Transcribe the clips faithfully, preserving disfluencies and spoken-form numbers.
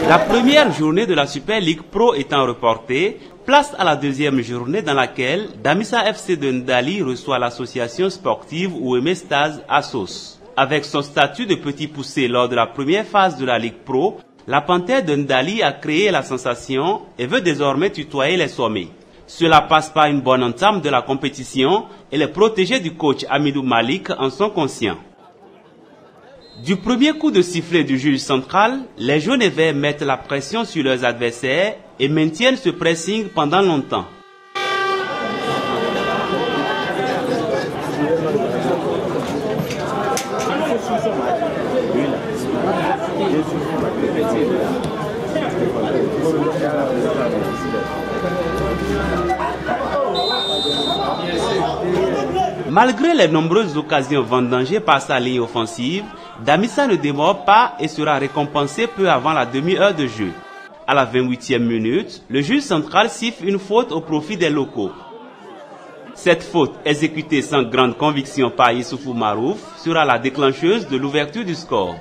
La première journée de la Super League Pro étant reportée, place à la deuxième journée dans laquelle Damissa F C de Ndali reçoit l'association sportive Ouémé Stars Assos. Avec son statut de petit poussé lors de la première phase de la Ligue Pro, la Panthère de Ndali a créé la sensation et veut désormais tutoyer les sommets. Cela passe par une bonne entame de la compétition et les protégés du coach Hamidou Malik en sont conscients. Du premier coup de sifflet du juge central, les jaunes et verts mettent la pression sur leurs adversaires et maintiennent ce pressing pendant longtemps. Malgré les nombreuses occasions vendangées par sa ligne offensive, Damissa ne démord pas et sera récompensé peu avant la demi-heure de jeu. À la vingt-huitième minute, le juge central siffle une faute au profit des locaux. Cette faute, exécutée sans grande conviction par Issoufou Marouf, sera la déclencheuse de l'ouverture du score.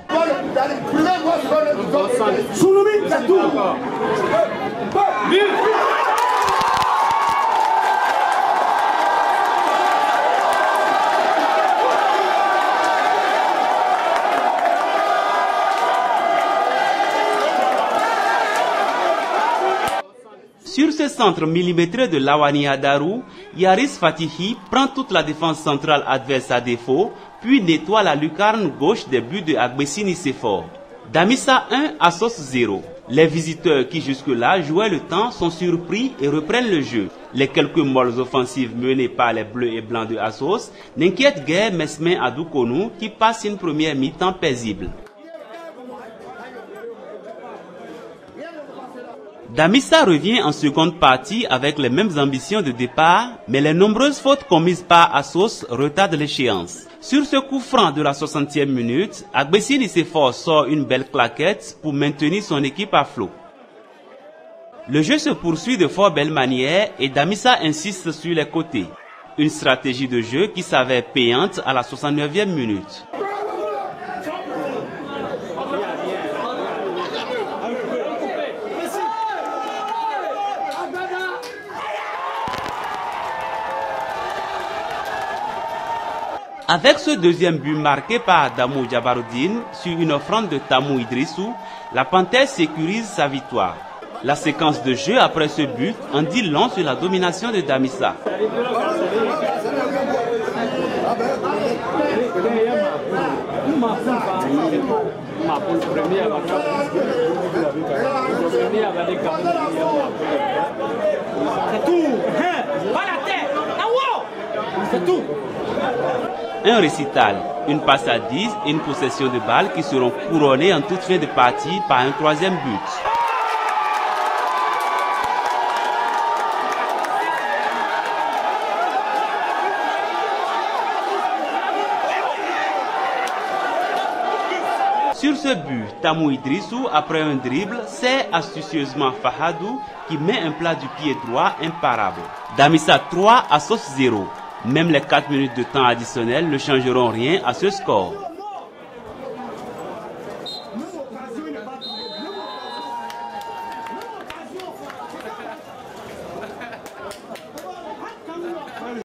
Sur ce centre millimétré de Lawani Adarou, Yaris Fatihi prend toute la défense centrale adverse à défaut, puis nettoie la lucarne gauche des buts de Agbessini Sefor. Damissa un, Assos zéro. Les visiteurs qui jusque-là jouaient le temps sont surpris et reprennent le jeu. Les quelques molles offensives menées par les bleus et blancs de Assos n'inquiètent guère Mesmin Adoukonou qui passe une première mi-temps paisible. Damissa revient en seconde partie avec les mêmes ambitions de départ, mais les nombreuses fautes commises par Assos retardent l'échéance. Sur ce coup franc de la soixantième minute, Agbessini Sefor sort une belle claquette pour maintenir son équipe à flot. Le jeu se poursuit de fort belle manière et Damissa insiste sur les côtés. Une stratégie de jeu qui s'avère payante à la soixante-neuvième minute. Avec ce deuxième but marqué par Adamou Djabaroudine sur une offrande de Tamou Idrissou, la Panthère sécurise sa victoire. La séquence de jeu après ce but en dit long sur la domination de Damissa. C'est tout. Un récital, une passe à dix et une possession de balles qui seront couronnées en toute fin de partie par un troisième but. Sur ce but, Tamou Idrissou, après un dribble, sert astucieusement Fahadou qui met un plat du pied droit imparable. Damissa trois, Assos zéro. Même les quatre minutes de temps additionnel ne changeront rien à ce score.